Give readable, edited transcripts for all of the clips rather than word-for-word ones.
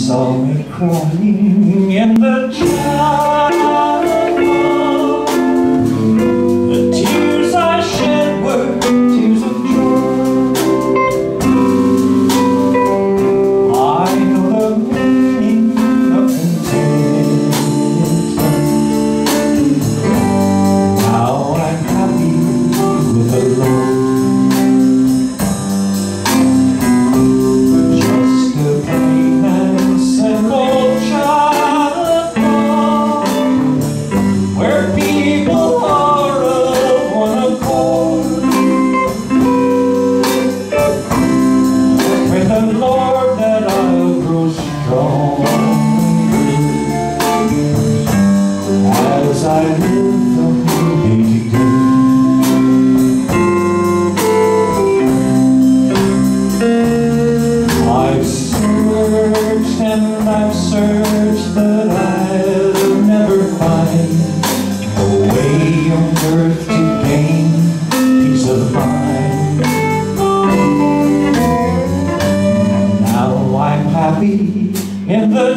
saw me crying in the chapel. The tears I shed were tears of joy. I know the meaning of contentment. Now I'm happy with the Lord. As I live from day to day, I've searched and I've searched, but I'll never find a way on earth to gain peace of mind. Now I'm happy in the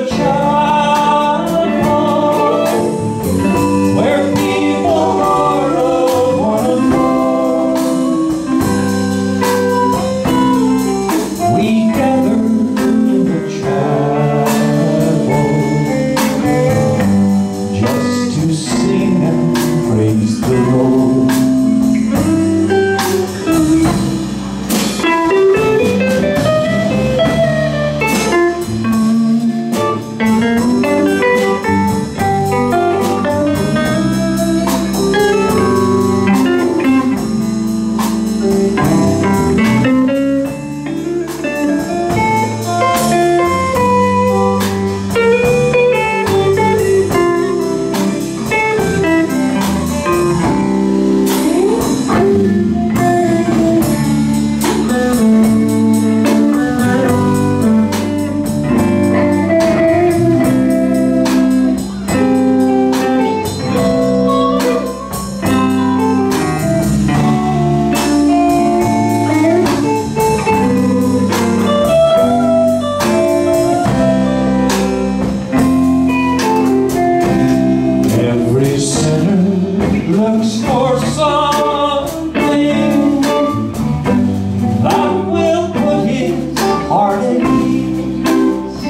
looks for something that will put his heart at ease.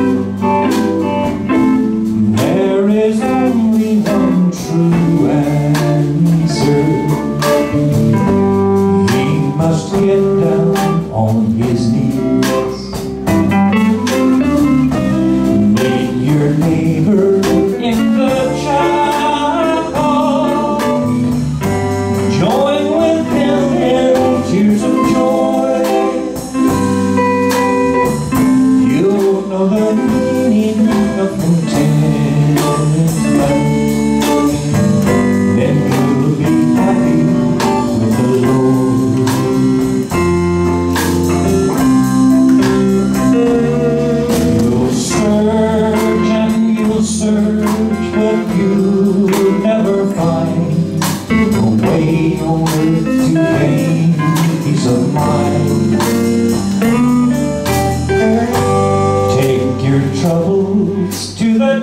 There is only one true answer. He must get down on his knees. Meet your neighbor in the the meaning of contentment, then you'll be happy with the Lord. You'll search and you'll search, but you'll never find a way on earth to gain peace of mind. Your troubles to the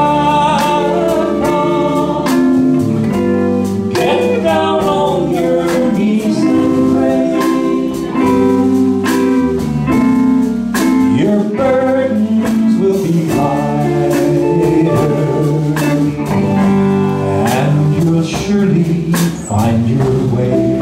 chapel. Get down on your knees and pray. Your burdens will be lighter, and you'll surely find your way.